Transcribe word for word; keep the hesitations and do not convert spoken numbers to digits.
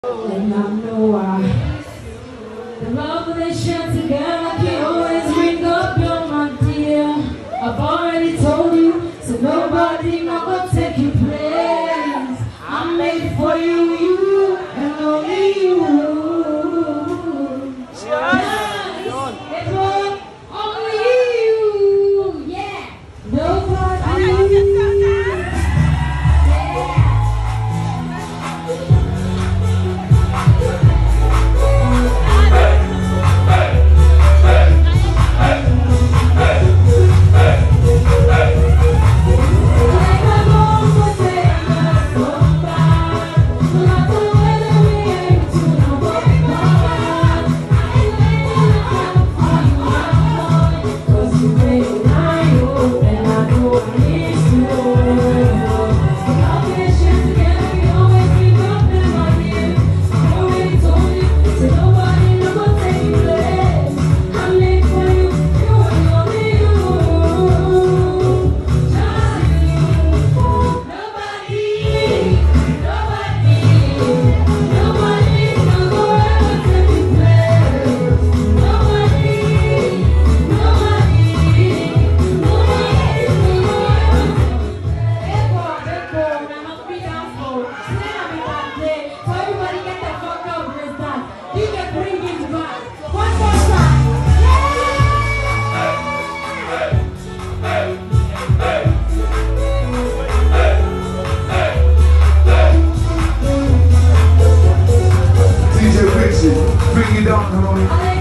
And I know I, the love they share together can always bring up your my dear. I've already told you, so nobody not gonna take your place. I'm made for you, you, and only you. Yes, Lord, only you, yeah. Nobody. Bring it down, come on.